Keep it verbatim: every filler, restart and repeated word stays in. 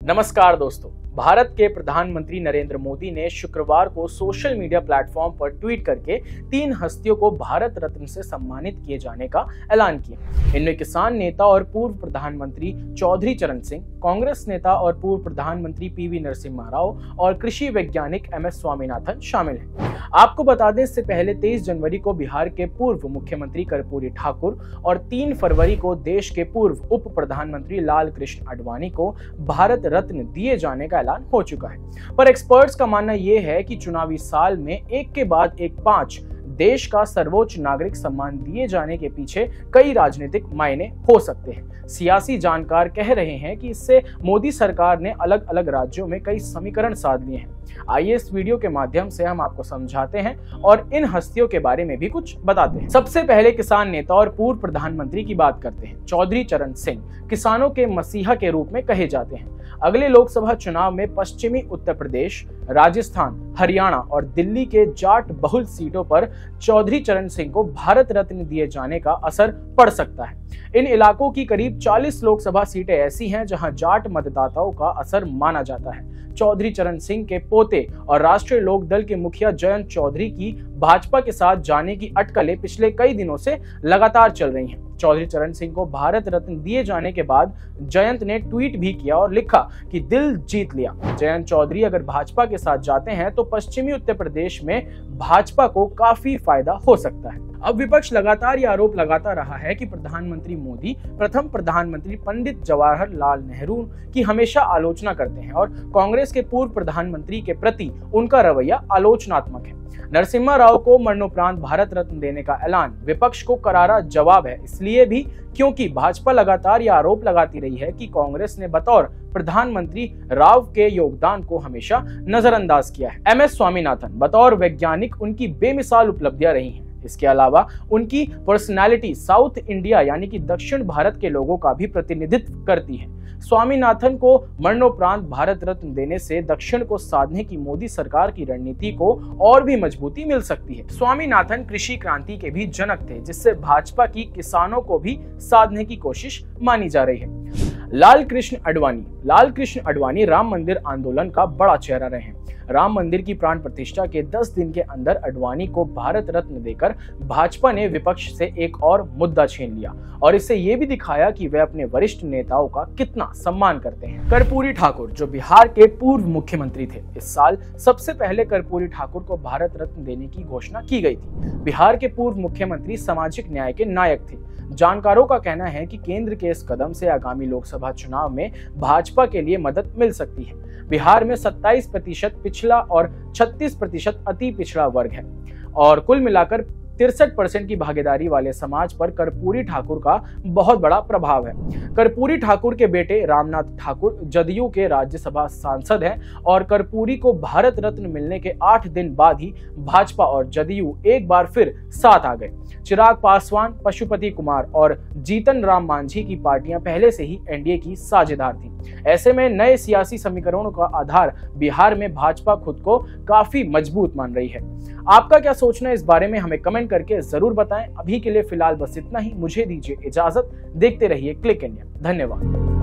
नमस्कार दोस्तों, भारत के प्रधानमंत्री नरेंद्र मोदी ने शुक्रवार को सोशल मीडिया प्लेटफॉर्म पर ट्वीट करके तीन हस्तियों को भारत रत्न से सम्मानित किए जाने का ऐलान किया। इनमें किसान नेता और पूर्व प्रधानमंत्री चौधरी चरण सिंह, कांग्रेस नेता और पूर्व प्रधानमंत्री पीवी नरसिम्हा राव और कृषि वैज्ञानिक एम एस स्वामीनाथन शामिल हैं। आपको बता दें, इससे पहले तेईस जनवरी को बिहार के पूर्व मुख्यमंत्री कर्पूरी ठाकुर और तीन फरवरी को देश के पूर्व उप प्रधानमंत्री लाल कृष्ण आडवाणी को भारत रत्न दिए जाने का ऐलान हो चुका है। पर एक्सपर्ट्स का मानना यह है कि चुनावी साल में एक के बाद एक पांच देश का सर्वोच्च नागरिक सम्मान दिए जाने के पीछे कई राजनीतिक मायने हो सकते हैं। सियासी जानकार कह रहे हैं कि इससे मोदी सरकार ने अलग अलग राज्यों में कई समीकरण साध लिए हैं। आइए इस वीडियो के माध्यम से हम आपको समझाते हैं और इन हस्तियों के बारे में भी कुछ बताते हैं। सबसे पहले किसान नेता और पूर्व प्रधानमंत्री की बात करते हैं। चौधरी चरण सिंह किसानों के मसीहा के रूप में कहे जाते हैं। अगले लोकसभा चुनाव में पश्चिमी उत्तर प्रदेश, राजस्थान, हरियाणा और दिल्ली के जाट बहुल सीटों पर चौधरी चरण सिंह को भारत रत्न दिए जाने का असर पड़ सकता है। इन इलाकों की करीब चालीस लोकसभा सीटें ऐसी हैं जहां जाट मतदाताओं का असर माना जाता है। चौधरी चरण सिंह के पोते और राष्ट्रीय लोक दल के मुखिया जयंत चौधरी की भाजपा के साथ जाने की अटकलें पिछले कई दिनों से लगातार चल रही हैं। चौधरी चरण सिंह को भारत रत्न दिए जाने के बाद जयंत ने ट्वीट भी किया और लिखा कि दिल जीत लिया। जयंत चौधरी अगर भाजपा के साथ जाते हैं तो पश्चिमी उत्तर प्रदेश में भाजपा को काफी फायदा हो सकता है। अब विपक्ष लगातार यह आरोप लगाता रहा है कि प्रधानमंत्री मोदी प्रथम प्रधानमंत्री पंडित जवाहरलाल नेहरू की हमेशा आलोचना करते हैं और कांग्रेस के पूर्व प्रधानमंत्री के प्रति उनका रवैया आलोचनात्मक है। नरसिम्हा राव को मरणोपरांत भारत रत्न देने का ऐलान विपक्ष को करारा जवाब है, इसलिए भी क्योंकि भाजपा लगातार यह आरोप लगाती रही है कि कांग्रेस ने बतौर प्रधानमंत्री राव के योगदान को हमेशा नजरअंदाज किया है। एम एस स्वामीनाथन बतौर वैज्ञानिक उनकी बेमिसाल उपलब्धियां रही हैं। इसके अलावा उनकी पर्सनालिटी साउथ इंडिया यानी कि दक्षिण भारत के लोगों का भी प्रतिनिधित्व करती है। स्वामीनाथन को मरणोपरांत भारत रत्न देने से दक्षिण को साधने की मोदी सरकार की रणनीति को और भी मजबूती मिल सकती है। स्वामीनाथन कृषि क्रांति के भी जनक थे, जिससे भाजपा की किसानों को भी साधने की कोशिश मानी जा रही है। लाल कृष्ण आडवाणी लाल कृष्ण आडवाणी राम मंदिर आंदोलन का बड़ा चेहरा रहे हैं। राम मंदिर की प्राण प्रतिष्ठा के दस दिन के अंदर आडवाणी को भारत रत्न देकर भाजपा ने विपक्ष से एक और मुद्दा छीन लिया और इससे ये भी दिखाया कि वे अपने वरिष्ठ नेताओं का कितना सम्मान करते हैं। कर्पूरी ठाकुर जो बिहार के पूर्व मुख्यमंत्री थे, इस साल सबसे पहले कर्पूरी ठाकुर को भारत रत्न देने की घोषणा की गई थी। बिहार के पूर्व मुख्यमंत्री सामाजिक न्याय के नायक थे। जानकारों का कहना है कि केंद्र के इस कदम से आगामी लोकसभा चुनाव में भाजपा के लिए मदद मिल सकती है। बिहार में सत्ताईस प्रतिशत पिछड़ा और छत्तीस प्रतिशत अति पिछड़ा वर्ग है और कुल मिलाकर तिरसठ परसेंट की भागीदारी वाले समाज पर कर्पूरी ठाकुर का बहुत बड़ा प्रभाव है। कर्पूरी ठाकुर के बेटे रामनाथ ठाकुर जदयू के राज्यसभा सांसद हैं और कर्पूरी को भारत रत्न मिलने के आठ दिन बाद ही भाजपा और जदयू एक बार फिर साथ आ गए। चिराग पासवान, पशुपति कुमार और जीतन राम मांझी की पार्टियां पहले से ही एनडीए की साझेदार थी। ऐसे में नए सियासी समीकरणों का आधार बिहार में भाजपा खुद को काफी मजबूत मान रही है। आपका क्या सोचना है इस बारे में हमें कमेंट करके जरूर बताएं। अभी के लिए फिलहाल बस इतना ही। मुझे दीजिए इजाजत। देखते रहिए क्लिक इंडिया। धन्यवाद।